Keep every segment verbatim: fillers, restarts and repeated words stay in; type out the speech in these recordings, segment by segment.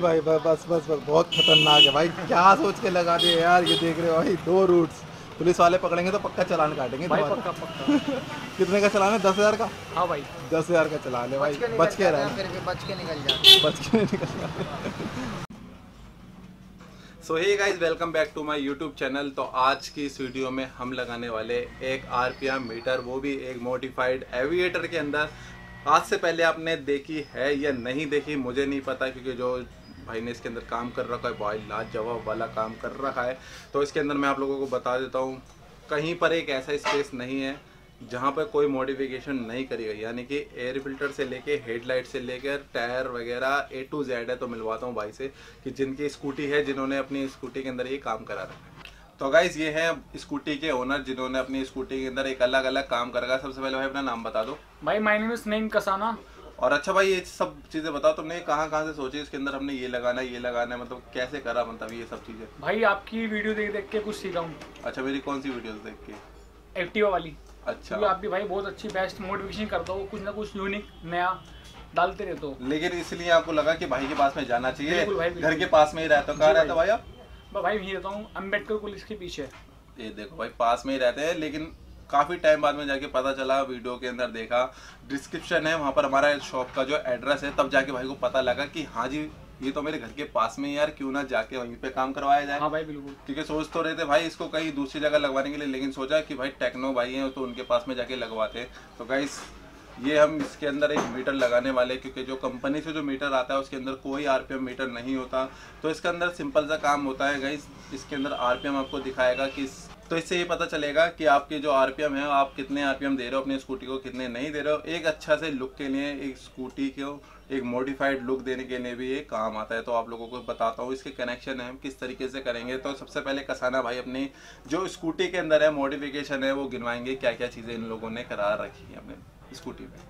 भाई बस बस बस बस बहुत खतरनाक है भाई, क्या सोच के लगा दिए यार। ये देख रहे हो भाई, दो रूट्स। पुलिस वाले पकड़ेंगे तो पक्का चालान काटेंगे भाई, तुम्हारा। पक्का पक्का। कितने का चालान है? दस हजार का। हाँ भाई, दस हजार का चालान है भाई, के बच के निकल रहना। जाते हैं, फिर भी बच के निकल जाते हैं। बच के निकल जाते। So hey guys, welcome back to my YouTube channel. तो आज की इस वीडियो में हम लगाने वाले एक आरपीएम मीटर, वो भी एक मॉडिफाइड एविएटर के अंदर। आज से पहले आपने देखी है या नहीं देखी मुझे नहीं पता, क्योंकि जो भाई ने इसके अंदर काम कर रखा है भाई लाजवाब वाला काम कर रखा है। तो इसके अंदर मैं आप लोगों को बता देता हूँ, कहीं पर एक ऐसा स्पेस नहीं है जहाँ पर कोई मॉडिफिकेशन नहीं करी गई, यानी कि एयर फिल्टर से लेके हेडलाइट से लेकर टायर वगैरह ए टू जेड है। तो मिलवाता हूँ भाई से कि जिनकी स्कूटी है, जिन्होंने अपनी स्कूटी के अंदर ये काम करा रखा है। तो गाइज ये है स्कूटी के ओनर, जिन्होंने अपनी स्कूटी के अंदर एक अलग अलग काम कर रखा है। सबसे पहले भाई अपना नाम बता दो। भाई my name is Naeem Kasana. और अच्छा भाई, ये सब चीजें बताओ, तुमने कहाँ कहाँ से सोची इसके अंदर हमने ये लगाना है ये लगाना है, मतलब कैसे करा, मतलब ये सब चीजें? भाई आपकी वीडियो देख देख के कुछ सीखा हूँ। अच्छा, मेरी कौन सी वीडियोस देख के? एक्टिवा वाली। अच्छा, तो आप भी भाई बहुत अच्छी बेस्ट मोटिवेशन करते हो, कुछ ना कुछ यूनिक नया डालते रहते हो। लेकिन इसलिए आपको लगा कि भाई के पास में जाना चाहिए। बिल्कुल भाई, बिल्कुल। घर के पास में ही रहते हो? कहाँ रहते हो भाई आप? मैं भाई यहीं रहता हूँ, अम्बेडकर कॉलेज के पीछे। ये देखो भाई, पास में ही रहते हैं, लेकिन काफ़ी टाइम बाद में जाके पता चला, वीडियो के अंदर देखा, डिस्क्रिप्शन है वहाँ पर हमारा शॉप का जो एड्रेस है, तब जाके भाई को पता लगा कि हाँ जी ये तो मेरे घर के पास में, यार क्यों ना जाके वहीं पे काम करवाया जाए। हाँ भाई बिल्कुल। क्योंकि सोच तो रहे थे भाई इसको कहीं दूसरी जगह लगवाने के लिए, लेकिन सोचा कि भाई टेक्नो भाई हैं तो उनके पास में जाके लगवाते हैं। तो गाइस ये हम इसके अंदर एक मीटर लगाने वाले, क्योंकि जो कंपनी से जो मीटर आता है उसके अंदर कोई आरपीएम मीटर नहीं होता। तो इसके अंदर सिंपल सा काम होता है गाइस, इसके अंदर आरपीएम आपको दिखाएगा कि, तो इससे ये पता चलेगा कि आपके जो आरपीएम है, आप कितने आरपीएम दे रहे हो अपनी स्कूटी को, कितने नहीं दे रहे हो। एक अच्छा से लुक के लिए, एक स्कूटी को एक मॉडिफाइड लुक देने के लिए भी ये काम आता है। तो आप लोगों को बताता हूँ इसके कनेक्शन है हम किस तरीके से करेंगे। तो सबसे पहले कसाना भाई अपनी जो स्कूटी के अंदर है मॉडिफिकेशन है वो गिनवाएंगे, क्या क्या चीज़ें इन लोगों ने करा रखी है अपने स्कूटी में।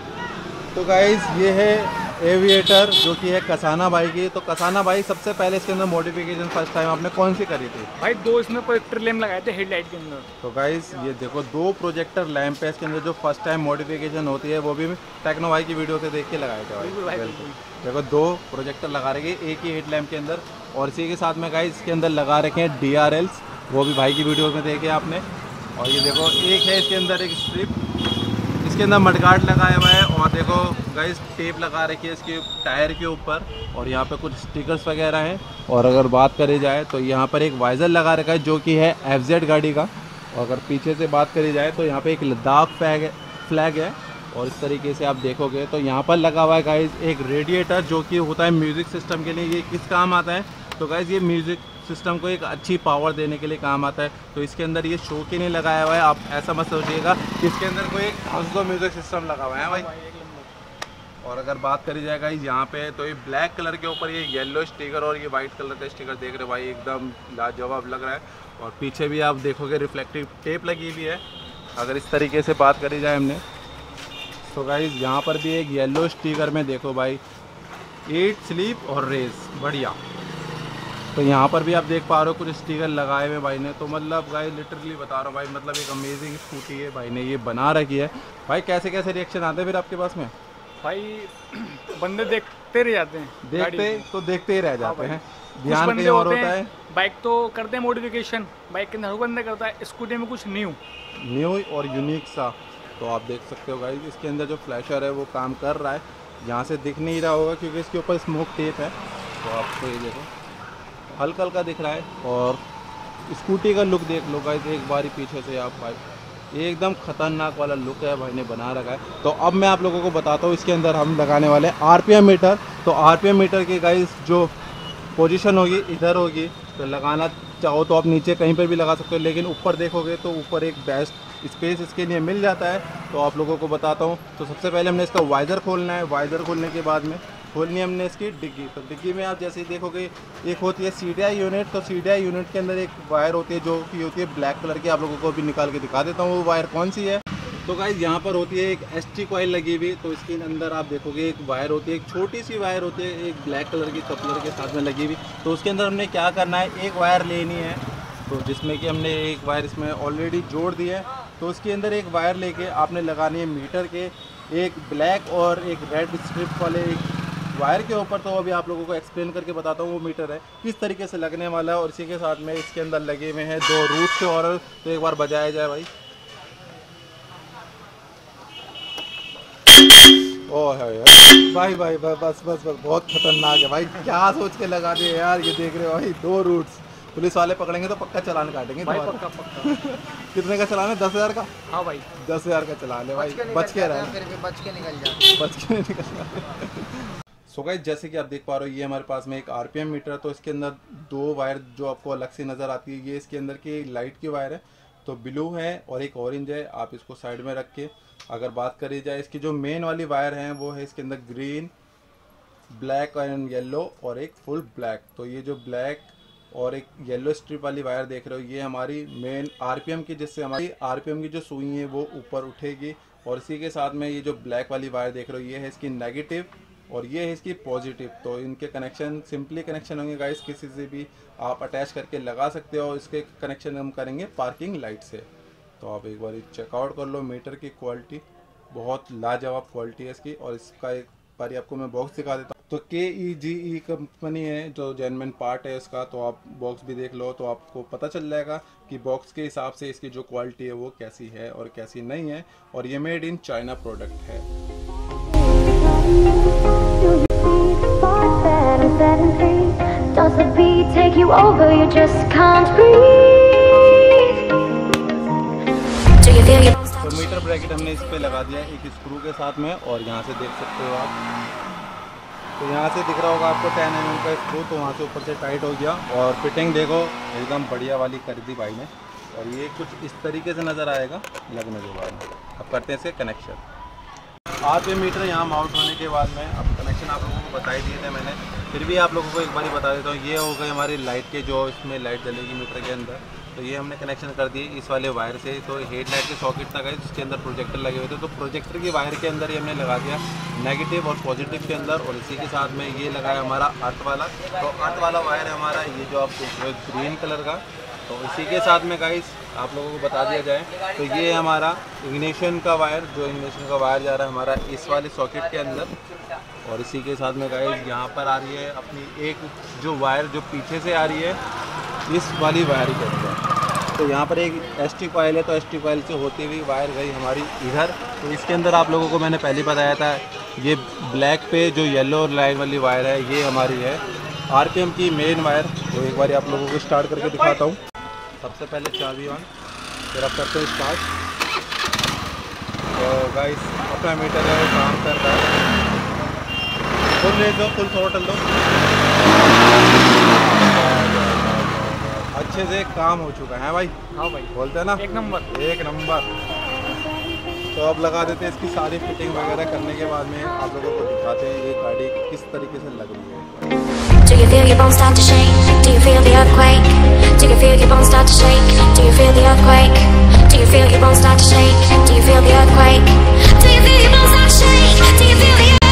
तो गाइज ये है एविएटर, जो कि है कसाना भाई की। तो कसाना भाई, सबसे पहले इसके अंदर मॉडिफिकेशन फर्स्ट टाइम आपने कौन सी करी थी? भाई दो इसमें प्रोजेक्टर लैंप लगाए थे हेडलाइट के अंदर। तो गाइज ये देखो, दो प्रोजेक्टर लैंप है इसके अंदर, जो फर्स्ट टाइम मॉडिफिकेशन होती है वो भी टेक्नो भाई की वीडियो से देख के लगाए थे बिल्कुल भाई। भाई, बिल्कुल देखो, दो प्रोजेक्टर लगा रखे एक ही हेड लैम्प के अंदर, और इसी के साथ में गाइज इसके अंदर लगा रखे हैं डी आर एल्स, वो भी भाई की वीडियो में देखे आपने। और ये देखो, एक है इसके अंदर एक स्ट्रिप, इसके अंदर मडगार्ड लगाया हुआ है, और देखो गाइस टेप लगा रखी है इसके टायर के ऊपर, और यहाँ पे कुछ स्टिकर्स वगैरह हैं। और अगर बात करी जाए तो यहाँ पर एक वाइज़र लगा रखा है, जो कि है एफ जेड गाड़ी का। और अगर पीछे से बात करी जाए तो यहाँ पे एक लद्दाख फ्लैग है फ्लैग है और इस तरीके से आप देखोगे तो यहाँ पर लगा हुआ है गाइस एक रेडिएटर, जो कि होता है म्यूज़िक सिस्टम के लिए। ये किस काम आता है? तो गाइस ये म्यूज़िक सिस्टम को एक अच्छी पावर देने के लिए काम आता है। तो इसके अंदर ये शो के लिए लगाया हुआ है, आप ऐसा मत सोचिएगा कि इसके अंदर कोई एक हंसदो म्यूज़िक सिस्टम लगा हुआ है भाई। और अगर बात करी जाए गाइस यहाँ पे, तो ये ब्लैक कलर के ऊपर ये येलो स्टिकर और ये वाइट कलर का स्टिकर देख रहे हो भाई, एकदम लाजवाब लग रहा है। और पीछे भी आप देखोगे रिफ्लेक्टिव टेप लगी हुई है। अगर इस तरीके से बात करी जाए हमने, तो गाइस यहाँ पर भी एक येलो स्टिकर में देखो भाई, ईट स्लीप और रेस, बढ़िया। तो यहाँ पर भी आप देख पा रहे हो कुछ स्टिकर लगाए हुए भाई ने। तो मतलब गाइस लिटरली बता रहा हूँ भाई, मतलब एक अमेजिंग स्कूटी है, भाई ने ये बना रखी है। भाई कैसे कैसे रिएक्शन आते हैं फिर आपके पास में? भाई बंदे देखते रह जाते हैं, देखते तो देखते ही रह जाते हैं, ध्यान बंदे कहीं और होते होता हैं, है। बाइक तो करते हैं मॉडिफिकेशन, बाइक के अंदर हर बंदे करता है, स्कूटी में कुछ न्यू न्यू और यूनिक सा। तो आप देख सकते हो गाइस, इसके अंदर जो फ्लैशर है वो काम कर रहा है। यहाँ से दिख नहीं रहा होगा क्योंकि इसके ऊपर स्मोक टेप है, तो आपको ये देखो हल्का हल्का दिख रहा है। और स्कूटी का लुक देख लो गाइस एक बार ही पीछे से आप भाई, ये एकदम खतरनाक वाला लुक है भाई ने बना रखा है। तो अब मैं आप लोगों को बताता हूँ, इसके अंदर हम लगाने वाले हैं आरपीएम मीटर। तो आरपीएम मीटर की गाइस जो पोजीशन होगी इधर होगी, तो लगाना चाहो तो आप नीचे कहीं पर भी लगा सकते हो, लेकिन ऊपर देखोगे तो ऊपर एक बेस्ट स्पेस इसके लिए मिल जाता है। तो आप लोगों को बताता हूँ। तो सबसे पहले हमने इसका वाइज़र खोलना है, वाइज़र खोलने के बाद में खोलनी है हमने इसकी डिग्गी। तो डिग्गी में आप जैसे ही देखोगे एक होती है सीडीआई यूनिट। तो सीडीआई यूनिट के अंदर एक वायर होती है जो कि होती है ब्लैक कलर की, आप लोगों को अभी निकाल के दिखा देता हूँ वो वायर कौन सी है। तो गाइस यहाँ पर होती है एक एसटी कॉइल लगी हुई, तो इसके अंदर आप देखोगे एक वायर होती है, एक छोटी सी वायर होती है, एक ब्लैक कलर की कपलर के साथ में लगी हुई। तो उसके अंदर हमने क्या करना है, एक वायर लेनी है, तो जिसमें कि हमने एक वायर इसमें ऑलरेडी जोड़ दी है। तो उसके अंदर एक वायर लेके आपने लगानी है मीटर के, एक ब्लैक और एक रेड स्ट्रिप वाले एक वायर के ऊपर तो अभी आप लोगों को एक्सप्लेन करके बताता हूँ वो मीटर है किस तरीके से लगने वाला है। और इसी के साथ में इसके अंदर लगे हुए हैं दो रूट्स के हॉर्न, तो एक बार बजाया जाए भाई। ओह है भाई भाई भाई बस बस बस बहुत खतरनाक है भाई, क्या सोच के लगा दिए यार। ये देख रहे हो भाई, दो रूट्स, पुलिस वाले पकड़ेंगे तो पक्का चालान काटेंगे भाई, पक्का पक्का। कितने का चालान है? दस हजार का। हाँ भाई, दस हजार का चालान है भाई, बच के रहे, फिर भी बच के निकल जाते बच के नहीं निकलना। सो गाइस, जैसे कि आप देख पा रहे हो ये हमारे पास में एक आरपीएम मीटर है। तो इसके अंदर दो वायर जो आपको अलग से नज़र आती है, ये इसके अंदर की लाइट की वायर है, तो ब्लू है और एक ऑरेंज है। आप इसको साइड में रख के अगर बात करी जाए, इसकी जो मेन वाली वायर है वो है इसके अंदर ग्रीन, ब्लैक एंड येलो और एक फुल ब्लैक। तो ये जो ब्लैक और एक येलो स्ट्रिप वाली वायर देख रहे हो ये हमारी मेन आरपीएम की, जिससे हमारी आरपीएम की जो सुई है वो ऊपर उठेगी। और इसी के साथ में ये जो ब्लैक वाली वायर देख रहे हो ये है इसकी नेगेटिव और ये है इसकी पॉजिटिव। तो इनके कनेक्शन सिंपली कनेक्शन होंगे गाइस, किसी से भी आप अटैच करके लगा सकते हो। इसके कनेक्शन हम करेंगे पार्किंग लाइट से। तो आप एक बार चेकआउट कर लो मीटर की क्वालिटी, बहुत लाजवाब क्वालिटी है इसकी। और इसका एक बार आपको मैं बॉक्स दिखा देता हूँ। तो के ई जी ई कंपनी है जो जेन्युइन पार्ट है इसका, तो आप बॉक्स भी देख लो तो आपको पता चल जाएगा कि बॉक्स के हिसाब से इसकी जो क्वालिटी है वो कैसी है और कैसी नहीं है। और ये मेड इन चाइना प्रोडक्ट है। Does the beat take you over? You just can't breathe. Do you feel your bones तो touch? मीटर ब्रैकेट हमने इस पे लगा दिया एक स्क्रू के साथ में, और यहाँ से देख सकते हो आप, तो यहाँ से दिख रहा होगा आपको टेन एम एम का स्क्रू, तो वहाँ से ऊपर से टाइट हो गया। और फिटिंग देखो एकदम बढ़िया वाली कर दी भाई ने। और ये कुछ इस तरीके से नज़र आएगा लगने के बाद। अब करते हैं इसके कनेक्शन। आप ये मीटर यहाँ माउंट होने के बाद में अब कनेक्शन आप लोगों को बता ही दिए थे मैंने, फिर भी आप लोगों को एक बार बता देता हूँ। ये हो गई हमारी लाइट के, जो इसमें लाइट जलेगी मीटर के अंदर, तो ये हमने कनेक्शन कर दिए इस वाले वायर से। तो हेड लाइट के सॉकेट तक है जिसके अंदर प्रोजेक्टर लगे हुए थे, तो प्रोजेक्टर की वायर के अंदर ही हमने लगा दिया नेगेटिव और पॉजिटिव के अंदर। और इसी के साथ में ये लगाया हमारा अर्थ वाला, तो अर्थ वाला वायर है हमारा ये जो आपको ग्रीन कलर का। तो इसी के साथ में गाइस आप लोगों को बता दिया जाए तो ये हमारा इग्निशन का वायर, जो इग्निशन का वायर जा रहा है हमारा इस वाले सॉकेट के अंदर। और इसी के साथ में गाइस यहाँ पर आ रही है अपनी एक जो वायर जो पीछे से आ रही है इस वाली वायर के अंदर। तो यहाँ पर एक एस टी कॉइल है, तो एस टी कॉइल से होती हुई वायर गई हमारी इधर। तो इसके अंदर आप लोगों को मैंने पहले बताया था ये ब्लैक पे जो येलो लाइन वाली वायर है ये हमारी है आरपीएम की मेन वायर। तो एक बार आप लोगों को स्टार्ट करके दिखाता हूँ। सबसे पहले चाबी ऑन, फिर आप करते हैं स्टार्ट। तो गाइस अपना मीटर है वो काम कर रहा है, फुल रेस दो, फुल थ्रोटल दो, अच्छे से काम हो चुका है भाई। हाँ भाई, बोलते हैं ना एक नंबर एक नंबर। तो अब लगा देते हैं इसकी सारी फिटिंग वगैरह करने के बाद में आप लोगों को दिखाते हैं ये गाड़ी किस तरीके से लग रही है। Do you feel your bones start to shake? Do you feel the earthquake? Do you feel your bones start to shake? Do you feel the earthquake? Do you feel your bones start to shake? Do you feel the earthquake? Do you feel your bones start to shake? Do you feel the earthquake?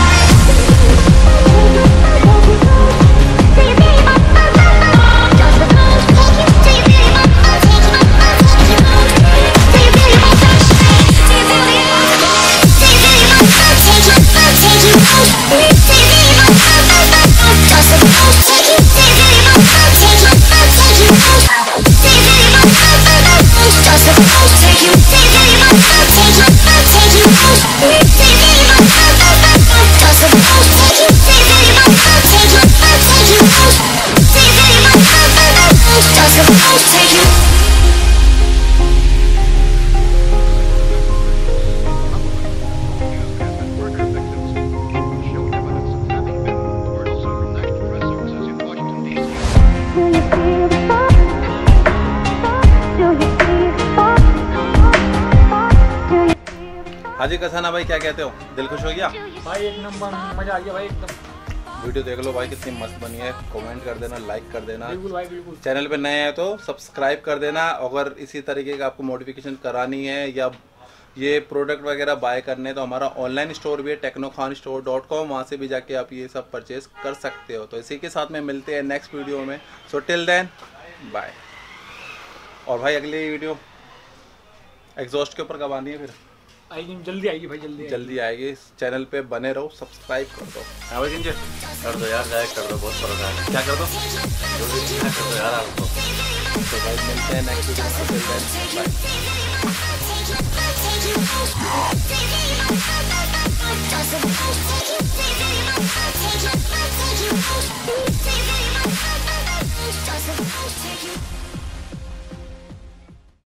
हाँ जी कसाना भाई, क्या कहते हो? दिल खुश हो गया भाई, एक नंबर मजा आ गया भाई एकदम। वीडियो देख लो भाई कितनी मस्त बनी है, कमेंट कर देना, लाइक कर देना, बिल्कुल भाई बिल्कुल। चैनल पे नए हैं तो सब्सक्राइब कर देना। अगर इसी तरीके का आपको मॉडिफिकेशन करानी है या ये प्रोडक्ट वगैरह बाय करने तो हमारा ऑनलाइन स्टोर भी है techno Khan store dot com, वहाँ से भी जाके आप ये सब परचेज कर सकते हो। तो इसी के साथ में मिलते हैं नेक्स्ट वीडियो में। So till then bye. और भाई अगली वीडियो एग्जॉस्ट के ऊपर कब आनी है फिर? आएगी, जल्दी आएगी भाई, जल्दी जल्दी आएगी। इस चैनल पे बने रहो, सब्सक्राइब कर दो। हाँ भाई किंजर कर दो यार, लाइक कर दो, बहुत फर्क है। क्या कर दो, जो भी चीज़ है कर दो यार आपको। तो भाई मिलते हैं नेक्स्ट वीडियो में। बाय।